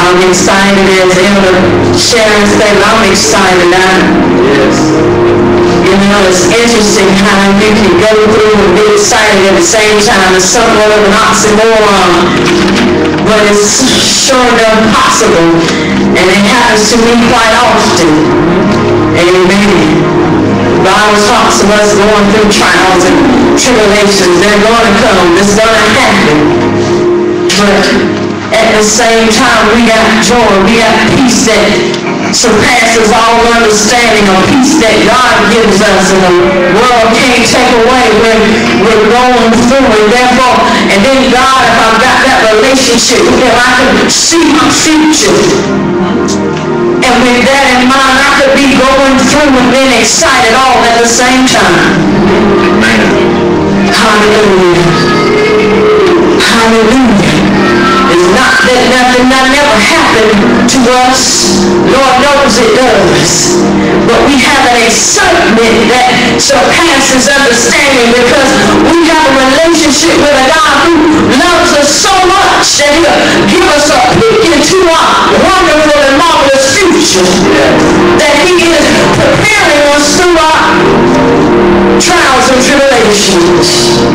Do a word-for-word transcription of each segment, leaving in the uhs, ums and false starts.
I'm excited as Elder Sharon said, I'm excited. I, yes. You know, it's interesting how you can go through and be excited at the same time. It's somewhat of an oxymoron, but it's sure enough possible, and it happens to me quite often. Amen. The Bible talks of us going through trials and tribulations. They're going to come. It's going to happen. But at the same time, we got joy. We got peace that surpasses all understanding, a peace that God gives us and the world can't take away when we're going through it. Therefore, and then God, if I've got that relationship with Him, I can see my future. And with that in mind, I could be going through and being excited all at the same time. Hallelujah. Hallelujah. It's not that nothing that never happened to us. Lord knows it does. But we have an excitement that surpasses understanding because we have a relationship with a God who loves us so much that He'll give us a peek into our wonderful and marvelous future. That He is preparing us through our trials and tribulations.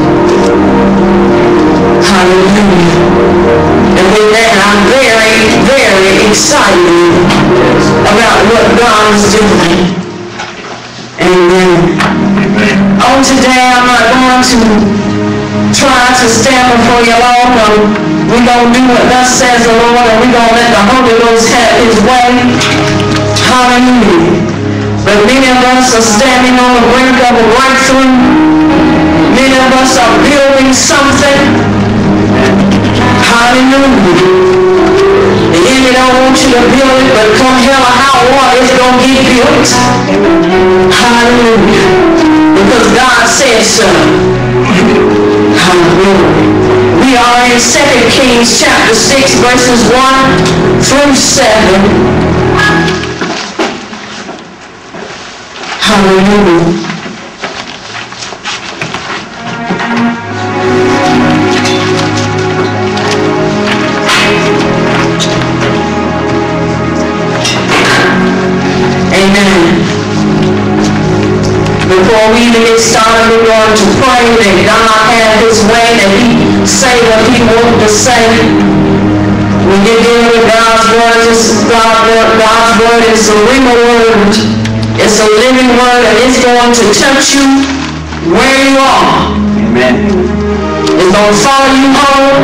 Hallelujah. And with that, I'm very, very excited about what God is doing. Amen. On today, I'm not going to try to stand before you long. No, we're going to do what thus says the Lord, and we're going to let the Holy Ghost have His way. Hallelujah. But many of us are standing on the brink of a breakthrough. Many of us are building something. Hallelujah. The enemy don't want you to build it, but come hell or high water, it's going to get built. Hallelujah. Because God said so. Hallelujah. We are in Second Kings chapter six, verses one through seven. Hallelujah. Before we even get started, we're going to pray that God have His way, that He say what He wants to say. When you're dealing with God's word, this God, God's word is a real word. It's a living word, and it's going to touch you where you are. Amen. It's going to follow you home.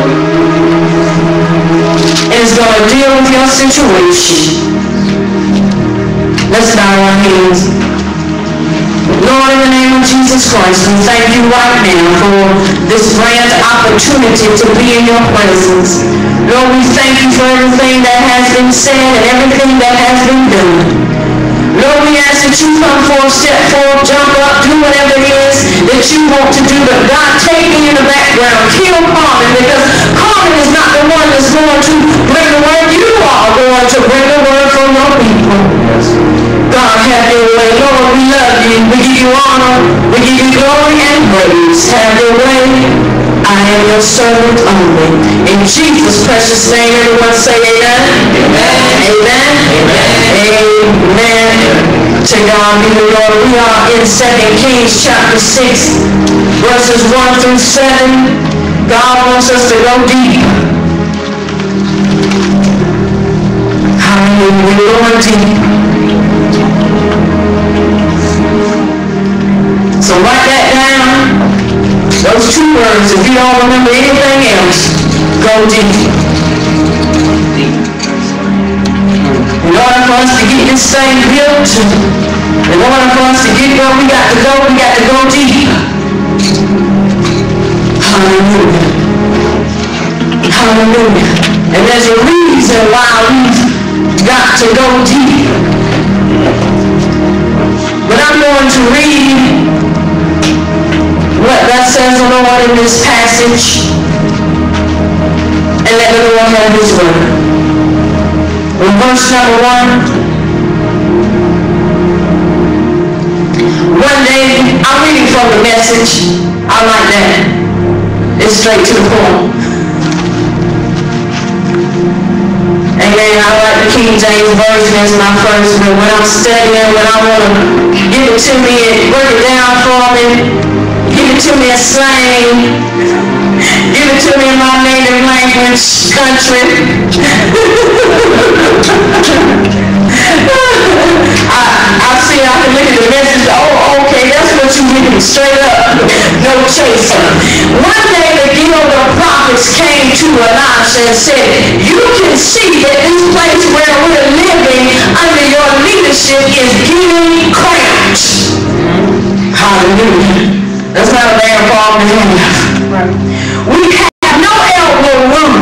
And it's going to deal with your situation. Let's bow our hands. Lord, in the name of Jesus Christ, we thank you right now for this grand opportunity to be in your presence. Lord, we thank you for everything that has been said and everything that has been done. Lord, we ask that you come forth, step forward, jump up, do whatever it is that you want to do. But God, take me in the background. Kill Carmen, because Carmen is not the one that's going to bring the word. You are going to bring the word from your people. God, have your way. Lord, we love you. We give you honor. We give you glory and praise. Have your way. I am your servant only. In Jesus' precious name, everyone say amen. Amen. Amen. Amen. Amen. To God be the glory. We are in Second Kings chapter six, verses one through seven. God wants us to go deep. Hallelujah. We're going deep. So write that down. Those two words, if you don't remember anything else, go deep. In order for us to get this thing built, in order for us to get where we got to go, we got to go deep. Hallelujah. Hallelujah. And there's a reason why we've got to go deep. But I'm going to read what thus says the Lord in this passage, and let the Lord have His word. In verse number one, one day, I'm reading from the Message. I like that. It's straight to the point. Amen. I King James Version as my first, but when I'm studying, when I want to give it to me and break it down for me, give it to me in slang, give it to me in my native language, country. I, I see I can look at the message, oh, okay, that's what you mean, straight up, no chaser. One day the guild of prophets came to Elisha and said, you can see that this place where we're living under your leadership is getting cramped. Hallelujah. That's not a bad problem to have. We have no elbow room.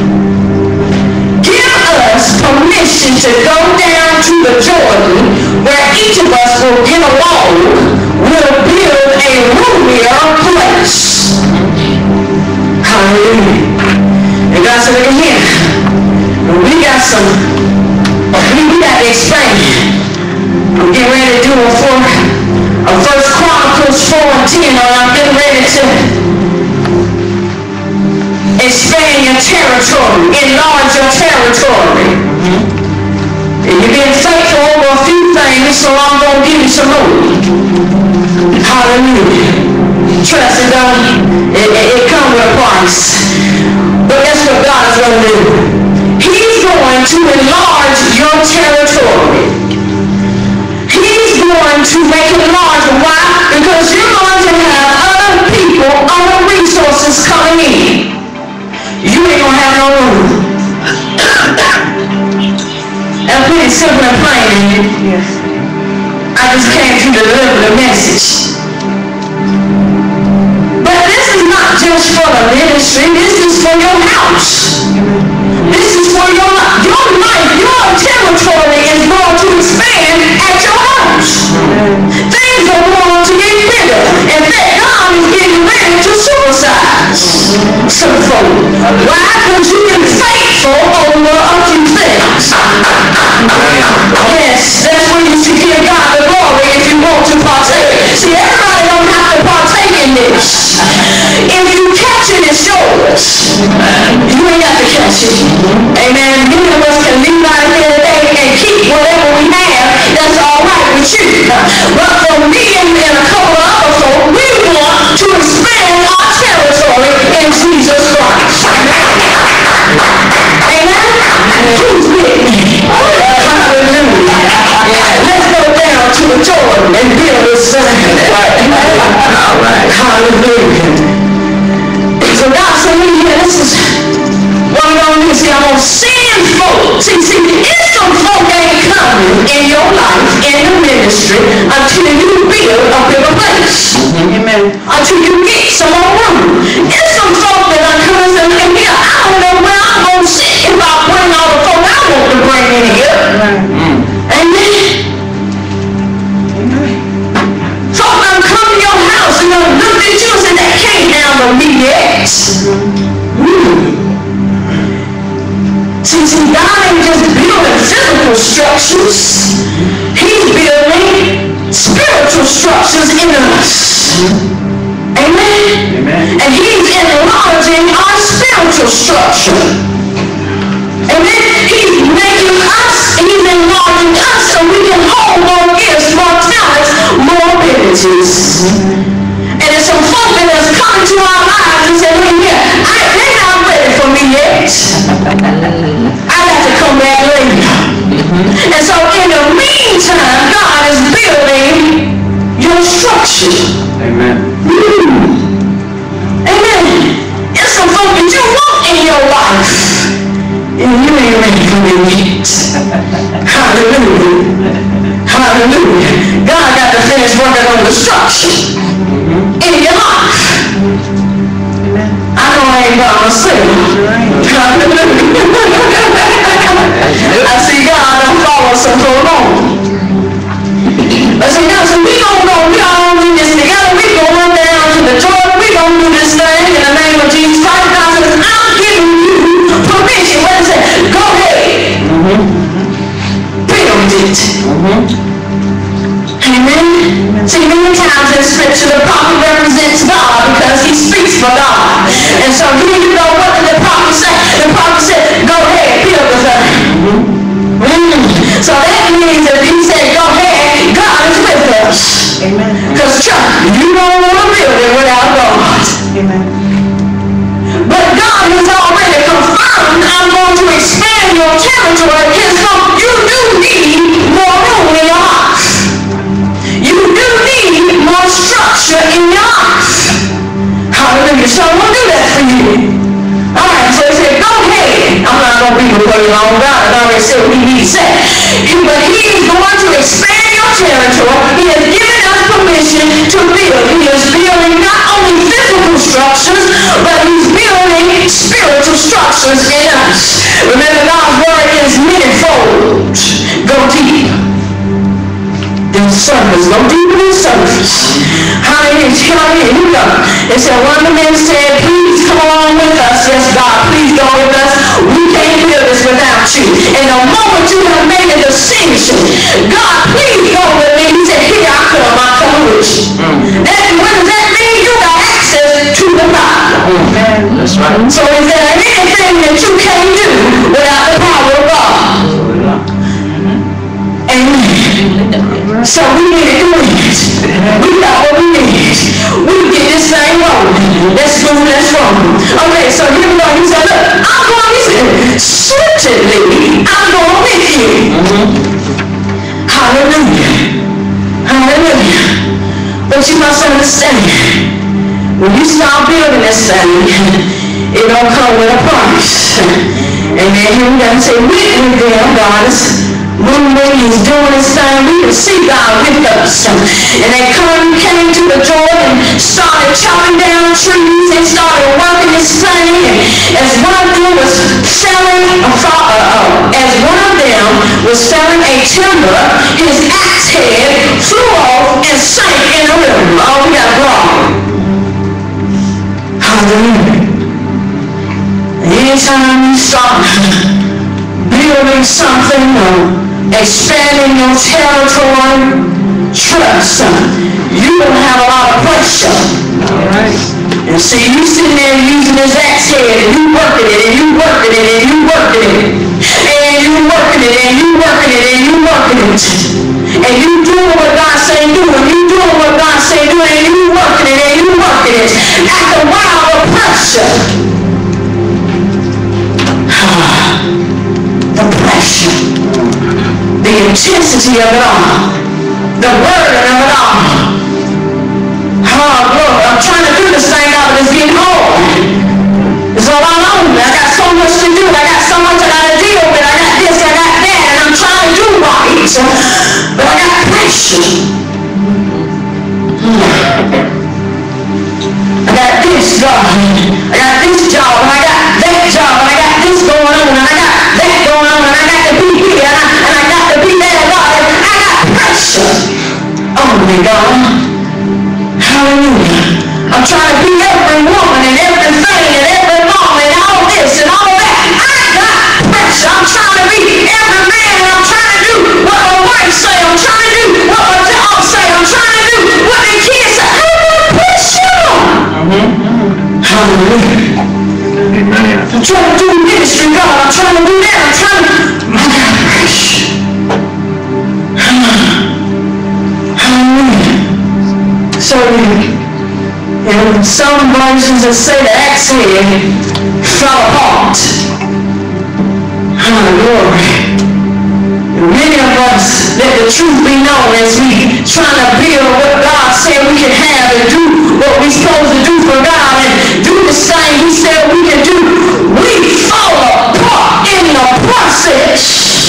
Give us permission to go down to the Jordan where each of us will get along. We'll build a roomier place. Hallelujah. And God said, look at here. We got some, we, we got to expand. I'm getting ready to do a four, a First Chronicles four and ten, or I'm getting ready to expand your territory, enlarge your territory. And you've been faithful over a few things, so I'm going to give you some more. Hallelujah. Trust it, don't it, it, it comes with a price. But that's what God is going to do. He's going to enlarge your territory. He's going to make it larger. Why? Because you're going to have other people, other resources coming in. You ain't going to have no room. That's pretty simple and plain. Yes. I just came to deliver the message. But this is not just for the ministry. This is for your house. This is for your life. Your life, your territory is going to expand at your house. Things are going to get bigger. In fact, God is getting ready to supersize some folk. Why? Because you've been faithful over a few things. Yes, that's when you should give God the glory if you want to partake. See, everybody don't have to partake in this. If you catch it, it's yours. You ain't got to catch it. Amen. Many of us can leave out here today and keep whatever we have. That's all right with you. But for me and, and a couple of other folk, we want to expand our territory in Jesus Christ. Amen? Who's with me? Hallelujah. Let's go down to the Jordan and build this thing. All right. Hallelujah. So God said, yeah, this is what I'm going to do. See, I'm going to send folk. See, see, if some folk ain't coming in your life, in the ministry, until you build a bigger place. Amen. Until you get some more room. If some folk that are coming and say, yeah, I don't know where I'm going to sit if I bring all the folk I want to bring in here. Amen. Folk done come to your house and done looked at you and said, that can't handle me yet. Mm. See, see, God ain't just building physical structures. He's building spiritual structures in us. Amen? Amen. And He's enlarging our spiritual structure. Amen? He's making us, He's enlarging us so we can hold more gifts, more talents, more abilities. And there's some folk that has come into our lives and said, hey, yeah, I, they're not ready for me yet. I got to come back later. Mm-hmm. And so in the meantime, God is building your structure. Amen. Mm. Amen. There's some folk that you want in your life. And you ain't ready for me yet. Hallelujah. Hallelujah. God got to finish working on the structure in your life. I know I ain't by myself. I see God done follow some so long. I see God, so we gonna go, we all do this together. We going down to the Jordan. We gonna do this thing in the name of Jesus Christ. God says, I'm giving you permission. What is it? Go ahead. Mm-hmm. Build it. Mm-hmm. Amen. See, many times in Scripture, the prophet represents God because he speaks for God. And so here you go, what did the prophet say? The prophet said, go ahead, build the thing. Mm-hmm. So that means that he said, go ahead, God is with us. Amen. Because you don't want to build it without God. Amen. But God has already confirmed, I'm going to expand your territory. So you do need more room in your house. You do need more structure in your house. Hallelujah. So I want to do that for you. All right, so he said, go ahead. I'm not going to be before you long. God has already said what he needs to say. But he is going to expand your territory. He has given us permission to build. He is building not only physical structures, but he's building spiritual structures in us. Remember, God's word is manifold. Go deep. The surface. Go deep in the surface. Hallelujah. Hallelujah. Here we go. It said, one of the men said, please come along with us. Yes, God, please go with us. We can't build this without you. And the moment you have made a decision, God, please go with me. He said, here I come. I come with you. Mm. That, what does that mean? You got access to the power. Mm. That's right. So is there anything that you can't do without the power of God? Amen. So we need to do it. We got what we need. We get this thing rolling. Let's move, let's roll. Okay, so here we go. He said, look, I'm going, he said, certainly I'm going with you. Mm-hmm. Hallelujah. Hallelujah. But you must understand, when you start building this thing, it don't come with a price. And then here we got to say, with them, God is when he's doing his thing, we can see God with us. And they come, came to the Jordan, started chopping down trees, and started working this thing. And as one of them was selling, a, uh, uh, as one of them was selling a timber, his axe head flew off and sank in the river. Oh, we got a problem. Hallelujah. Anytime you start building something or expanding your territory, trust, you don't have a lot of pressure. All right. And see, you sitting there using his axe head, and you working it, and you working it, and you working it, and you working it, and you working it, and you working it, and you doing what God say do, and you doing what God say do, and you working it, and you working it. After a while, the pressure, the pressure, the intensity of it all, the burden of it all. Oh, Lord, I'm trying to do this thing out, but it's getting hard. It's all on me. I got so much to do. I got so much I got to deal with. I got this, I got that, and I'm trying to do right. But I got pressure. I got this job. I got this job, and I got that job, and I got this going on, and I got that going on, and I got to be here, and I, and I got to be there, God. And I got pressure on me, God. Hallelujah. I'm trying to be every woman and everything and every mom and all this and all that. I got pressure. I'm trying to be every man, and I'm trying to do what my wife say. I'm trying to do what my job say. I'm trying to do what the kids say. I got pressure. Mm-hmm. Hallelujah. Amen. I'm trying to do ministry, God. I'm trying to do that. I'm trying to... I got pressure. Hallelujah. So, in some versions that say the axe head fell apart. Oh, glory. Many of us, let the truth be known, as we trying to build what God said we can have and do what we're supposed to do for God and do the thing He said we can do, we fall apart in the process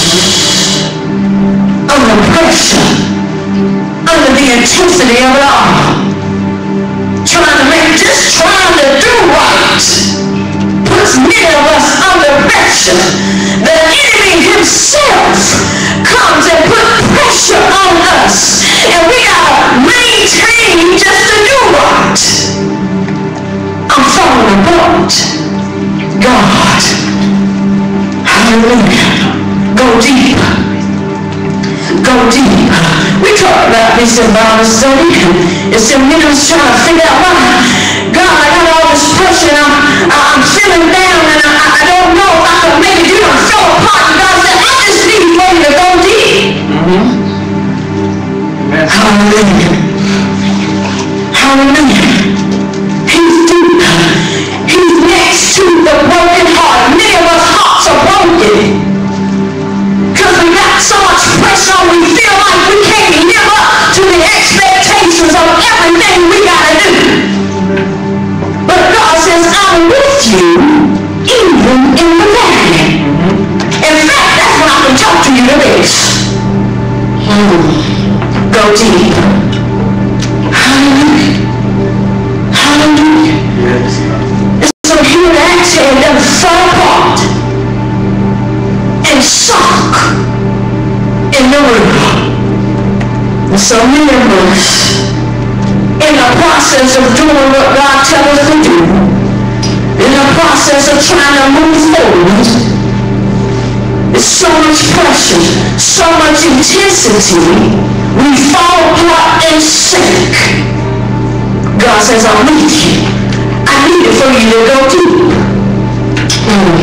under pressure, under the intensity of it all. Trying to make, just trying to do right puts many of us under pressure. The enemy himself comes and puts pressure on us, and we gotta maintain just to do right. I'm falling apart. God, hallelujah. Go deep. Go deep. We talked about this in Bible study. It's the ministers trying to figure out why. God, I got all this pressure, and I'm, I'm feeling down, and I, I don't know if I can make it. You don't fell apart. And God said, I just need for you to go deep. deep. Hallelujah. Hallelujah. And so here in Acts had them fell apart and sunk in the river. And so many of us, in the process of doing what God tells us to do, in the process of trying to move forward, there's so much pressure, so much intensity, we fall apart and sink. God says, I need you. I need it for you to go deep. Mm.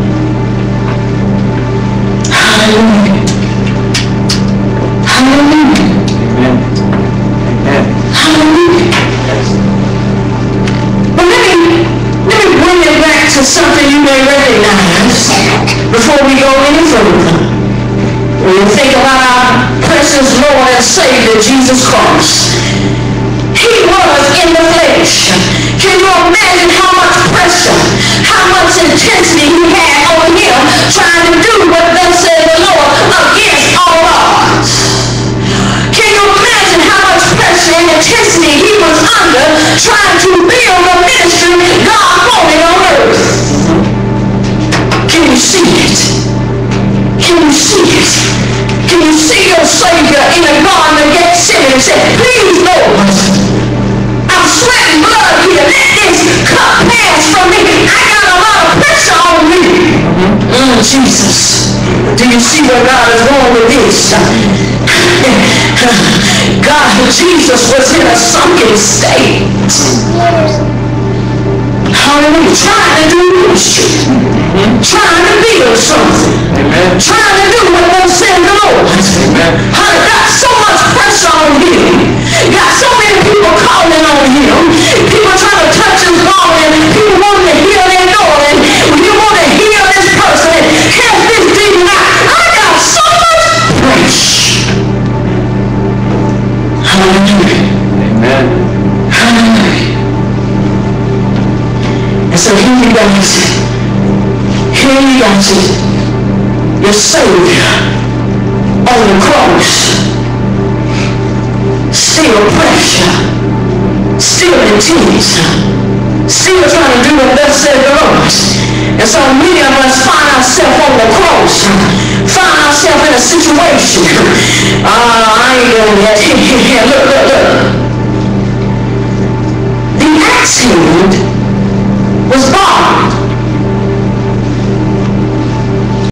Hallelujah. Hallelujah. Amen. Amen. Hallelujah. But let me, let me bring it back to something you may recognize before we go any further. When you think about our precious Lord and Savior, Jesus Christ. He was in the flesh. Can you imagine how much pressure, how much intensity he had on him trying to do what thus said the Lord against all odds? Can you imagine how much pressure and intensity he was under trying to build the ministry God wanted on earth? Can you see it? Can you see it? Can you see your Savior in the Garden of Gethsemane and say, please, Lord, I'm sweating blood here. Let this cup pass from me. I got a lot of pressure on me. Mm, Jesus. Do you see where God is going with this? God, Jesus was in a sunken state. Hallelujah. Trying to do ministry. Trying to build something. Amen. Trying to do what thus said the Lord. Amen. Got so much pressure on him. Got so many people calling on him. People trying to touch his garment. People wanting to heal their daughter. You want to heal this person. Cast this demon out. I got so much pressure. Hallelujah. Amen. Hallelujah. And so here you got it. Here you got it. Your Savior on the cross. Still pressure. Still intense. Still trying to do what thus said the Lord. And so many of us find ourselves on the cross. Find ourselves in a situation. Ah, uh, I ain't going yet. Look, look, look. The axe hand was God.